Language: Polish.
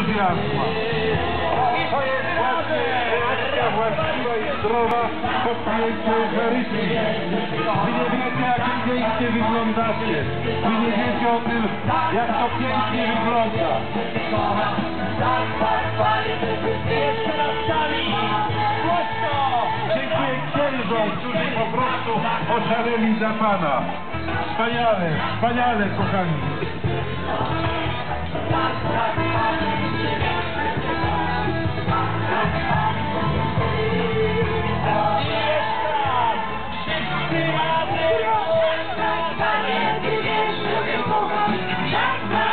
entuzjazmu. To jest właśnie reakcja właściwa i zdrowa po przyjęciu Eucharystii. Wy nie wiecie, jak pięknie wyglądacie. Wy nie wiecie o tym, jak to pięknie wygląda. Jeszcze raz sami! Głośno! Dziękuję księżom, którzy po prostu oszaleli za Pana. Wspaniale, wspaniale, kochani. Wszyscy razem!